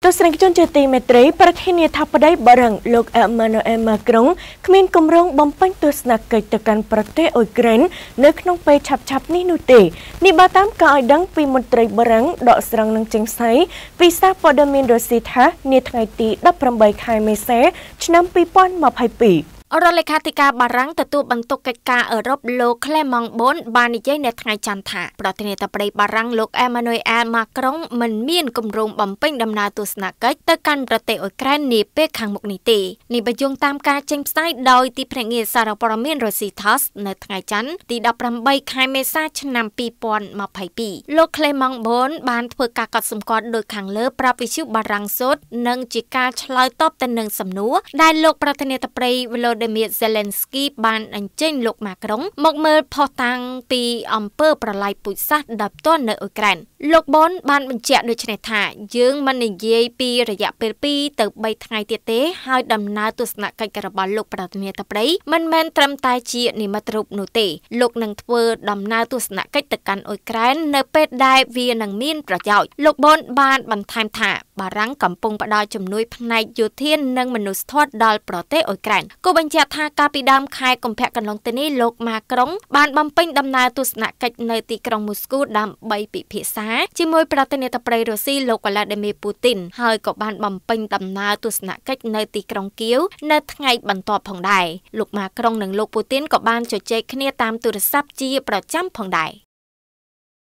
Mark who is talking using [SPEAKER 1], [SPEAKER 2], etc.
[SPEAKER 1] ទស្សនិកជនជាទីមេត្រីប្រធានាធិបតីបារាំងលោកអេម៉ានូអែលម៉ាក្រុងគ្មានគម្រោងបំពេញទស្សនកិច្ចទៅកាន់ប្រទេសអ៊ុយក្រែននៅក្នុងពេលឆាប់ៗនេះនោះទេនេះបើតាមការឲ្យដឹងពីមន្ត្រីបារាំងដកស្រង់នឹងចេញផ្សាយពីសារព័ត៌មានរុស្ស៊ីថានាថ្ងៃទី18ខែមេសាឆ្នាំ2022រដ្ឋលេខាធិការបារាំងទទួលបន្ទុកកិច្ចការអឺរ៉ុបលោកក្លេម៉ង់ប៊ុនបាននិយាយនៅថ្ងៃច័ន្ទថាប្រធានាធិបតីបារាំងលោកអេម៉ានូអែលម៉ាក្រុងមិនមានគម្រោងបំពេញដំណើរទស្សនកិច្ចទៅកាន់ប្រទេសអ៊ុយក្រែននាពេលខាងមុខនេះទេនេះបញ្ជាក់តាមការចេញផ្សាយដោយទីភ្នាក់ងារសារព័ត៌មានរុស្ស៊ី TASS នៅថ្ងៃច័ន្ទទី18ខែមេសាឆ្នាំ2022លោកក្លេម៉ង់ប៊ុនបានធ្វើការកត់សម្គាល់ដោយខាងលើប្រាប់វិទ្យុបារាំងសូត្រនិងជាការឆ្លើយតបទៅនឹងសំណួរដែលលោកប្រធានាធិបតីZelensky បានអញ្ជើញលោកម៉ាក្រុងមកមើលផុសតាំងពីអំពើប្រល័យពូជសាសន៍ដោយផ្ទាល់នៅអ៊ុយក្រែនលោកប៊ុនបានបញ្ជាក់ដូចនេះថាយើងមិននិយាយពីរយៈពេល2ទៅ3ថ្ងៃទៀតទេហើយដំណើរទស្សនកិច្ចរបស់លោកប្រធានាធិបតីមិនមែនត្រឹមតែជានិមិត្តរូបនោះទេលោកនឹងធ្វើដំណើរទស្សនកិច្ចទៅកាន់អ៊ុយក្រែននៅពេលដែលវានឹងមានប្រយោជន៍លោកប៊ុនបានបន្ថែមថាបារាំងកំពុងផ្ដល់ជំនួយផ្នែកយោធានិងមនុស្សធម៌ដល់ប្រទេសអ៊ុយក្រែនគូបញ្ជាក់ថាកាលពីដើមខែកុម្ភៈកន្លងទៅនេះលោកម៉ាក្រុងបានបំពេញដំណើរទស្សនកិច្ចនៅទីក្រុងមូស្គូដើម្បីពិភាក្សាជាមួយប្រធានាធិបតីរុស្ស៊ីលោកវ្លាឌីមៀពូទីនហើយក៏បានបំពេញដំណើរទស្សនកិច្ចនៅទីក្រុងគៀវនៅថ្ងៃបន្ទាប់ផងដែរលោកម៉ាក្រុងនិងលោកពូទីនក៏បានជជែកគ្នាតាមទូរស័ព្ទជាប្រចាំផងដែរ